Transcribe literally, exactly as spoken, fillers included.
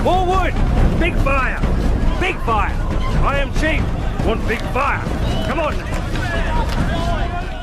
More wood! Big fire! Big fire! I am chief! Want big fire! Come on!